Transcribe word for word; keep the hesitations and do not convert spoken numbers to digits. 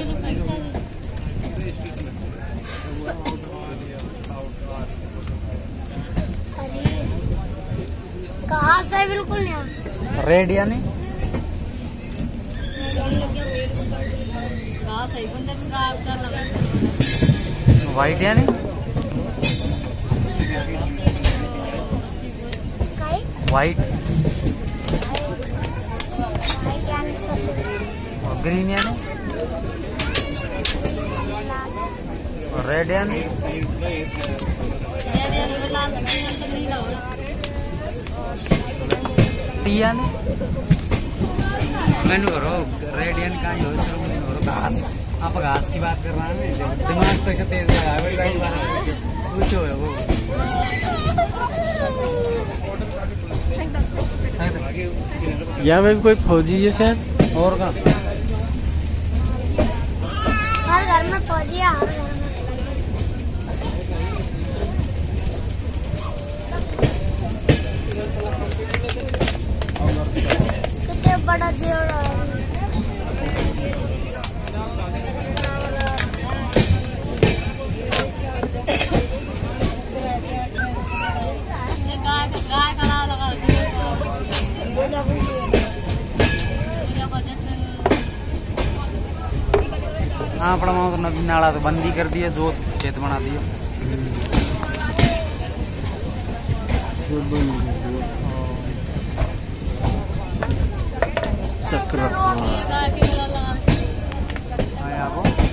कहाँ से बिल्कुल नहीं रेड यानी वाइट यानी वाइट और ग्रीन यानी और रेड यानी टी यानी मैंने करो रेड यानी का ही हो घास आप घास की बात कर रहा है दिमाग तो तेज लगा पूछो है वो यहाँ पे भी कोई फौजी है शायद और का हर घर में फौजी है हर घर में कितने बड़ा जेल है हाँ पड़ा वहाँ तो नदी नाला तो बंदी कर दिया जो खेत बना दिया चक्र